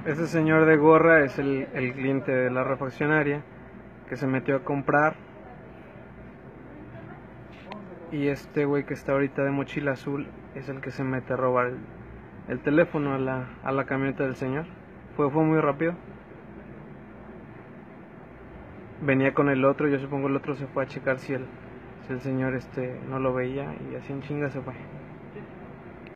Ese señor de gorra es el cliente de la refaccionaria que se metió a comprar. Y este güey que está ahorita de mochila azul es el que se mete a robar el teléfono a la camioneta del señor. Fue muy rápido. Venía con el otro, yo supongo el otro se fue a checar si el señor no lo veía y así en chinga se fue.